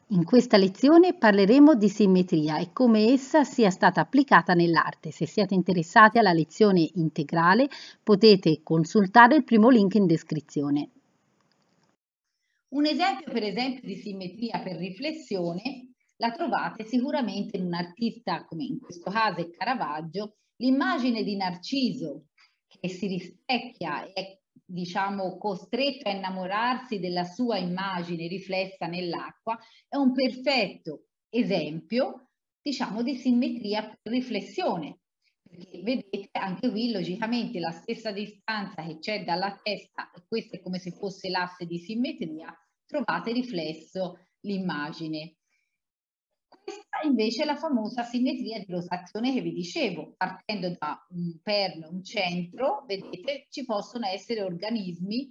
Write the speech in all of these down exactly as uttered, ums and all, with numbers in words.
In questa lezione parleremo di simmetria e come essa sia stata applicata nell'arte. Se siete interessati alla lezione integrale, potete consultare il primo link in descrizione. Un esempio, per esempio, di simmetria per riflessione la trovate sicuramente in un artista come in questo caso è Caravaggio, l'immagine di Narciso che si rispecchia e è, diciamo, costretto a innamorarsi della sua immagine riflessa nell'acqua, è un perfetto esempio, diciamo, di simmetria per riflessione. Perché vedete anche qui logicamente la stessa distanza che c'è dalla testa, e questo è come se fosse l'asse di simmetria, trovate riflesso l'immagine. Questa invece è la famosa simmetria di rotazione che vi dicevo, partendo da un perno, un centro, vedete ci possono essere organismi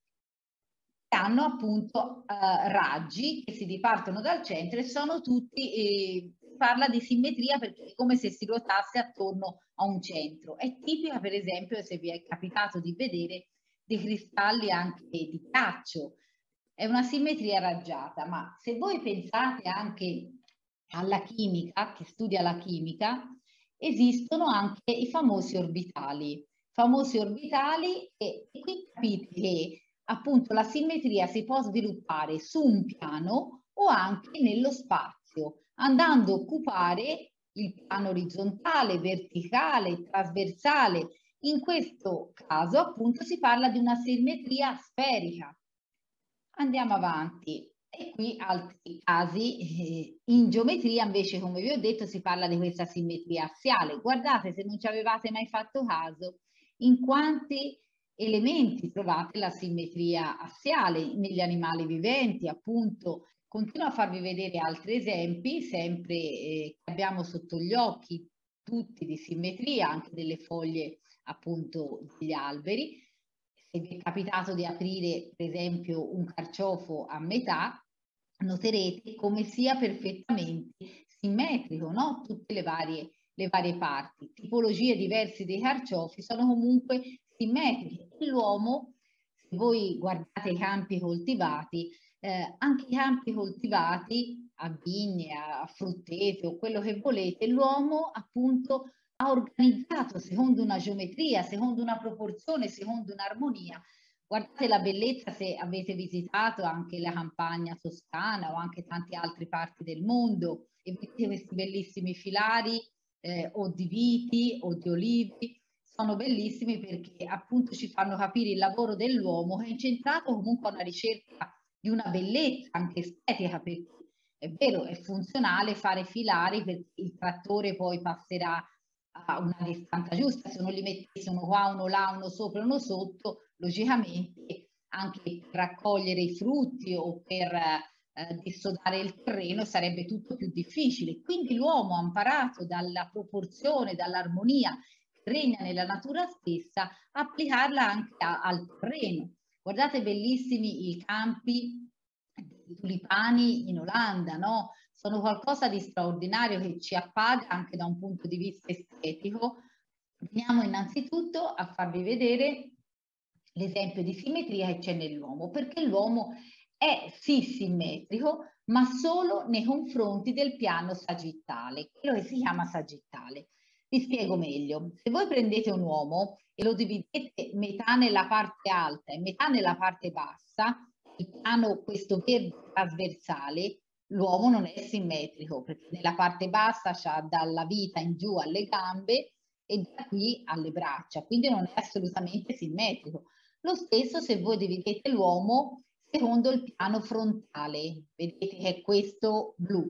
che hanno appunto eh, raggi che si dipartono dal centro e sono tutti, eh, parla di simmetria perché è come se si ruotasse attorno a un centro. È tipica per esempio, se vi è capitato di vedere, dei cristalli anche di ghiaccio. È una simmetria raggiata, ma se voi pensate anche alla chimica, che studia la chimica, esistono anche i famosi orbitali. Famosi orbitali e, e qui capite che appunto la simmetria si può sviluppare su un piano o anche nello spazio, andando a occupare il piano orizzontale, verticale, trasversale. In questo caso appunto si parla di una simmetria sferica. Andiamo avanti. E qui altri casi, eh, in geometria invece, come vi ho detto, si parla di questa simmetria assiale. Guardate, se non ci avevate mai fatto caso, in quanti elementi trovate la simmetria assiale negli animali viventi, appunto. Continuo a farvi vedere altri esempi, sempre eh, che abbiamo sotto gli occhi, tutti di simmetria, anche delle foglie appunto degli alberi. Se vi è capitato di aprire per esempio un carciofo a metà, noterete come sia perfettamente simmetrico, no? Tutte le varie, le varie parti. Tipologie diverse dei carciofi sono comunque simmetriche. L'uomo, se voi guardate i campi coltivati, eh, anche i campi coltivati a vigne, a fruttete o quello che volete, l'uomo appunto ha organizzato secondo una geometria, secondo una proporzione, secondo un'armonia. Guardate la bellezza se avete visitato anche la campagna toscana o anche tante altre parti del mondo e vedete questi bellissimi filari eh, o di viti o di olivi. Sono bellissimi perché appunto ci fanno capire il lavoro dell'uomo che è incentrato comunque a una ricerca di una bellezza anche estetica, perché è vero, è funzionale fare filari perché il trattore poi passerà a una distanza giusta, se non li mettessi uno qua, uno là, uno sopra, uno sotto, logicamente anche per raccogliere i frutti o per eh, dissodare il terreno sarebbe tutto più difficile. Quindi l'uomo ha imparato dalla proporzione, dall'armonia che regna nella natura stessa, applicarla anche a, al terreno. Guardate bellissimi i campi di tulipani in Olanda, no? Sono qualcosa di straordinario che ci appaga anche da un punto di vista estetico. Veniamo innanzitutto a farvi vedere l'esempio di simmetria che c'è nell'uomo, perché l'uomo è sì simmetrico, ma solo nei confronti del piano sagittale, quello che si chiama sagittale. Vi spiego meglio. Se voi prendete un uomo e lo dividete metà nella parte alta e metà nella parte bassa, il piano questo verde trasversale, l'uomo non è simmetrico, perché nella parte bassa c'ha dalla vita in giù alle gambe e da qui alle braccia, quindi non è assolutamente simmetrico. Lo stesso se voi dividete l'uomo secondo il piano frontale, vedete che è questo blu.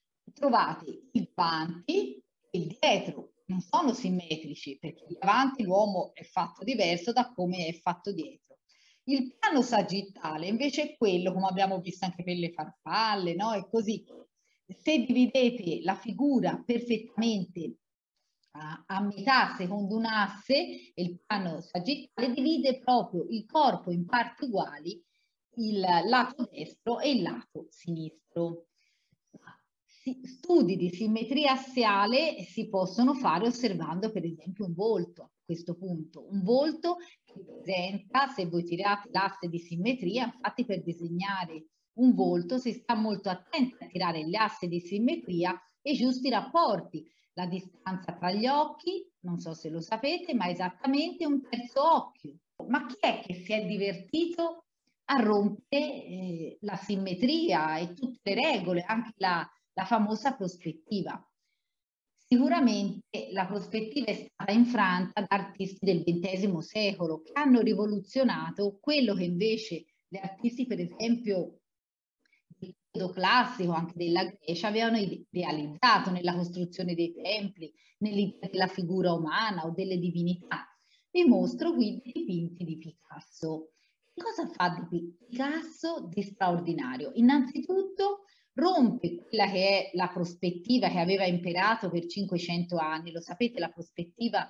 Trovate il davanti e il dietro, non sono simmetrici perché davanti l'uomo è fatto diverso da come è fatto dietro. Il piano sagittale invece è quello, come abbiamo visto anche per le farfalle, no? È così. Se dividete la figura perfettamente a, a metà secondo un asse, il piano sagittale divide proprio il corpo in parti uguali, il lato destro e il lato sinistro. Studi di simmetria assiale si possono fare osservando per esempio un volto a questo punto, un volto che presenta, se voi tirate l'asse di simmetria, infatti per disegnare un volto si sta molto attenti a tirare gli assi di simmetria e i giusti rapporti. La distanza tra gli occhi, non so se lo sapete, ma è esattamente un terzo occhio. Ma chi è che si è divertito a rompere eh, la simmetria e tutte le regole, anche la, la famosa prospettiva? Sicuramente la prospettiva è stata infranta da artisti del ventesimo secolo che hanno rivoluzionato quello che invece gli artisti, per esempio, del periodo classico, anche della Grecia, avevano idealizzato nella costruzione dei templi, nell'idea della figura umana o delle divinità. Vi mostro qui i dipinti di Picasso. Che cosa fa di Picasso di straordinario? Innanzitutto rompe quella che è la prospettiva che aveva imperato per cinquecento anni. Lo sapete, la prospettiva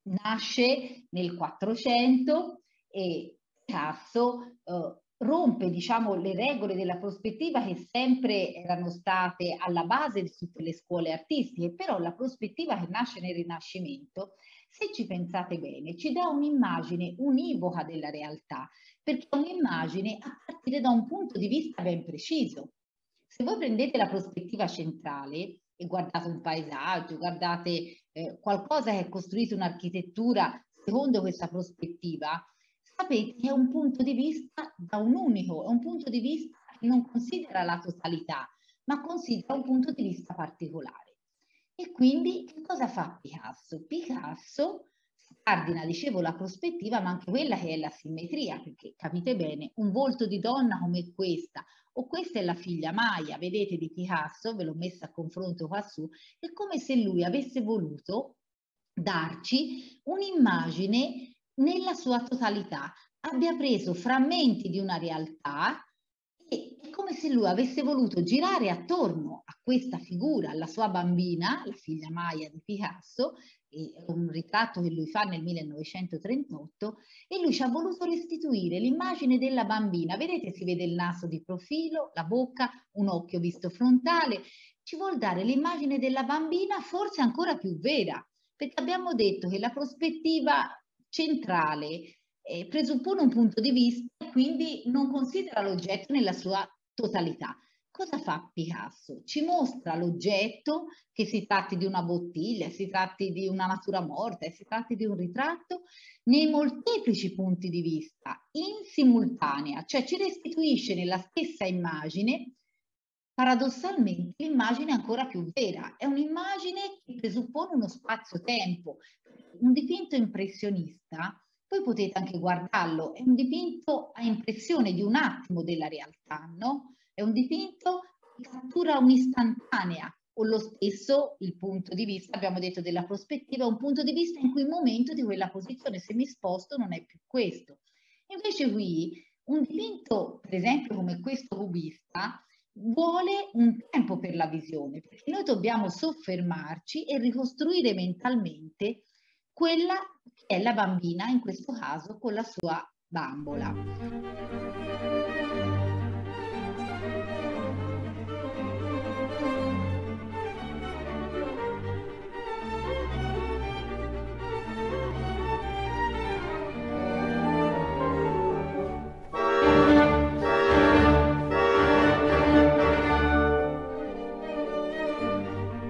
nasce nel quattrocento e Picasso eh, rompe, diciamo, le regole della prospettiva che sempre erano state alla base di tutte le scuole artistiche, però la prospettiva che nasce nel Rinascimento, se ci pensate bene, ci dà un'immagine univoca della realtà, perché è un'immagine a partire da un punto di vista ben preciso. Se voi prendete la prospettiva centrale e guardate un paesaggio, guardate eh, qualcosa che è costruito un'architettura secondo questa prospettiva, sapete che è un punto di vista da un unico, è un punto di vista che non considera la totalità, ma considera un punto di vista particolare. E quindi che cosa fa Picasso? Picasso cardina, dicevo, la prospettiva, ma anche quella che è la simmetria, perché capite bene, un volto di donna come questa, o questa è la figlia Maya, vedete, di Picasso, ve l'ho messa a confronto qua su, è come se lui avesse voluto darci un'immagine nella sua totalità, abbia preso frammenti di una realtà e è come se lui avesse voluto girare attorno a questa figura, alla sua bambina, la figlia Maya di Picasso, è un ritratto che lui fa nel millenovecentotrentotto, e lui ci ha voluto restituire l'immagine della bambina. Vedete, si vede il naso di profilo, la bocca, un occhio visto frontale. Ci vuol dare l'immagine della bambina forse ancora più vera, perché abbiamo detto che la prospettiva centrale eh, presuppone un punto di vista e quindi non considera l'oggetto nella sua totalità. Cosa fa Picasso? Ci mostra l'oggetto, che si tratti di una bottiglia, si tratti di una natura morta, si tratti di un ritratto, nei molteplici punti di vista, in simultanea, cioè ci restituisce nella stessa immagine, paradossalmente, l'immagine ancora più vera. È un'immagine che presuppone uno spazio-tempo. Un dipinto impressionista, poi potete anche guardarlo, è un dipinto a impressione di un attimo della realtà, no? È un dipinto che cattura un'istantanea, o lo stesso il punto di vista, abbiamo detto, della prospettiva, un punto di vista in cui il momento di quella posizione, se mi sposto, non è più questo. Invece qui, un dipinto, per esempio, come questo cubista, vuole un tempo per la visione, perché noi dobbiamo soffermarci e ricostruire mentalmente quella che è la bambina, in questo caso con la sua bambola.